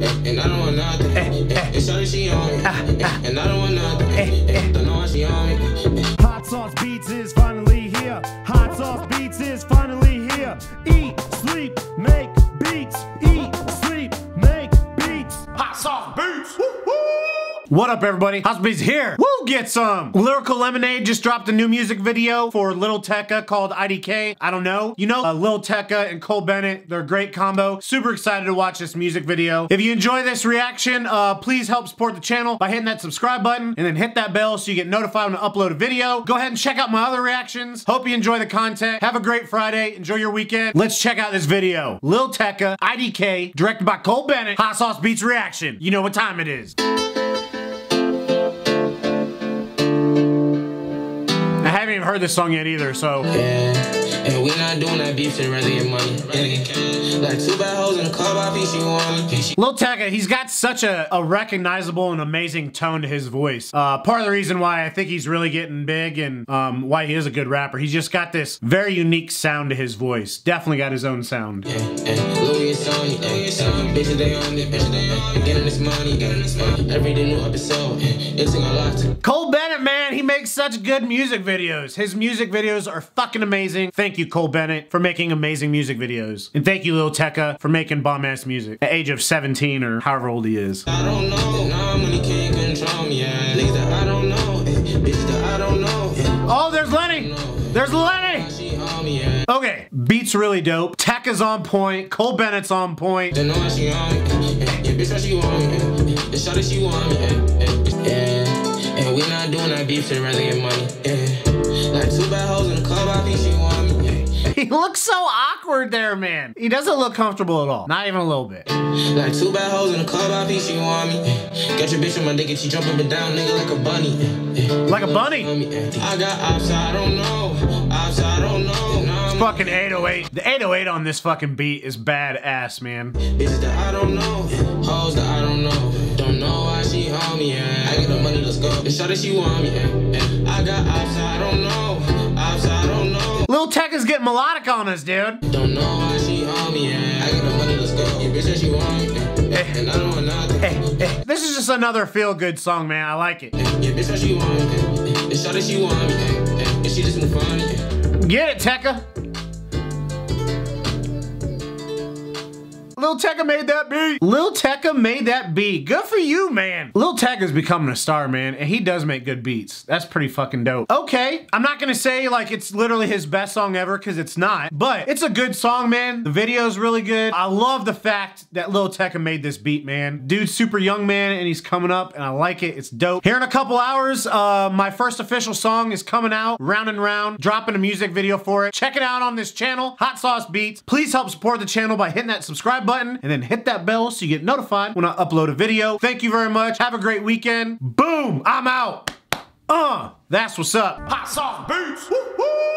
and I don't want nothing. And shawty she on me, and I don't want nothing. Don't know why she on me. Hot Sauce Beats is finally here. Hot Sauce Beats is finally here. Eat, sleep, make beats. Eat, sleep, make beats. Hot Sauce Beats. Woo-hoo! What up, everybody? Hot Sauce Beats here. Woo, get some. Lyrical Lemonade just dropped a new music video for Lil Tecca called IDK. I don't know. You know, Lil Tecca and Cole Bennett, they're a great combo. Super excited to watch this music video. If you enjoy this reaction, please help support the channel by hitting that subscribe button and then hit that bell so you get notified when I upload a video. Go ahead and check out my other reactions. Hope you enjoy the content. Have a great Friday. Enjoy your weekend. Let's check out this video. Lil Tecca, IDK, directed by Cole Bennett. Hot Sauce Beats reaction. You know what time it is. I haven't even heard this song yet either, so. Yeah, and we not doing that beef shit, rather get money. Like two bad hoes in the club, I think she want me. Lil Tecca, he's got such a recognizable and amazing tone to his voice. Part of the reason why I think he's really getting big and why he is a good rapper, he's just got this very unique sound to his voice. Definitely got his own sound. Yeah, and Louis is on you, bitches they on it, getting this money, every day new episode, it's a lot. Cole Bennett, man, he makes such good music videos. His music videos are fucking amazing. Thank you, Cole Bennett, for making amazing music videos. And thank you, Lil Tecca, for making bomb-ass music at the age of 17 or however old he is. I don't know, nah, money can't control me, yeah. Niggas that I don't know, bitches that I don't know. Oh, there's Lenny! There's Lenny! She on me, yeah. Okay, beat's really dope. Tecca's on point. Cole Bennett's on point. Don't know why she on me, yeah, bitch, why she want me, yeah, shawty she want me, yeah, and we not doing that beef shit, rather get money, yeah. Like two bad hoes in the club, I think she want me, yeah. He looks so awkward there, man. He doesn't look comfortable at all. Not even a little bit. Like two bad hoes in the club, I think she want me. Got your bitch on my dick and she jumping up and down, nigga, like a bunny. Like a bunny? I got ops, I don't know. Ops, I don't know. It's fucking 808. The 808 on this fucking beat is badass, man. Bitches that I don't know. Hoes that I don't know. Don't know why she on me, yeah. I get the money, let's go. The shot that she want me, yeah. I got ops, I don't know. Ops, I don't know. Lil Tecca's getting melodic on us, dude. Don't know why she on me, yeah. I get the money, let's go. Your bitch that she want me, yeah. And I don't want nothing. Hey. This is just another feel-good song, man. I like it. Your bitch that she want me, the shot that she want me, yeah. And she just move funny, Get it, Tecca. Lil Tecca made that beat. Lil Tecca made that beat. Good for you, man. Lil Tecca's becoming a star, man, and he does make good beats. That's pretty fucking dope. Okay, I'm not gonna say like it's literally his best song ever, because it's not, but it's a good song, man. The video's really good. I love the fact that Lil Tecca made this beat, man. Dude's super young, man, and he's coming up, and I like it. It's dope. Here in a couple hours, my first official song is coming out, Round and Round, dropping a music video for it. Check it out on this channel, Hot Sauce Beats. Please help support the channel by hitting that subscribe button and then hit that bell so you get notified when I upload a video. Thank you very much. Have a great weekend. Boom, I'm out. That's what's up. Hot Sauce Beats. Woo-hoo.